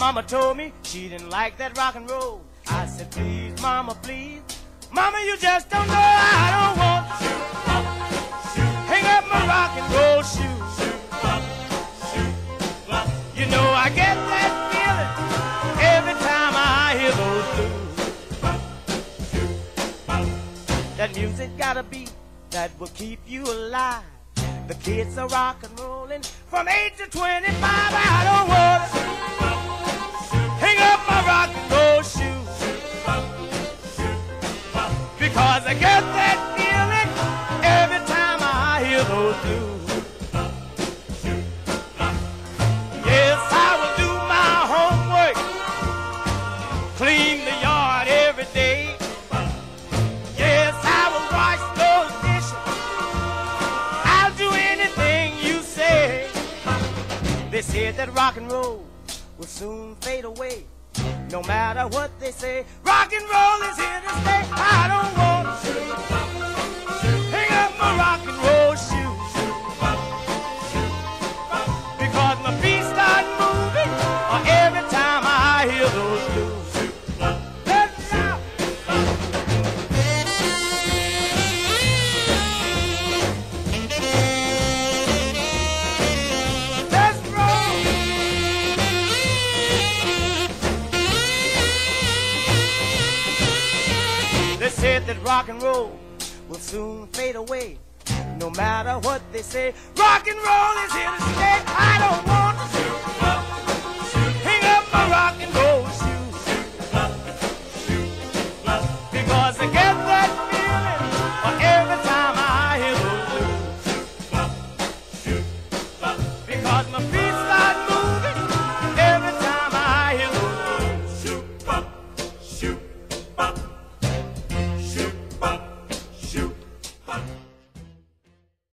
Mama told me she didn't like that rock and roll. I said, please, Mama, please. Mama, you just don't know I don't want to hang up my rock and roll shoes. You know I get that feeling every time I hear those blues. That music got a beat that will keep you alive. The kids are rock and rolling from 8 to 25. I don't want to hang up my rock and roll shoes, because I get that feeling every time I hear those blues. Yes, I will do my homework, clean the yard every day. Yes, I will wash those dishes. I'll do anything you say. They said that rock and roll will soon fade away. No matter what they say, rock and roll is here to stay. I don't want to hang up my rock and roll shoes, because my feet start moving every time I hear those blues. Let's rock. Let's roll. They said that rock and roll will soon fade away. No matter what they say, rock and roll is here to stay. I don't want to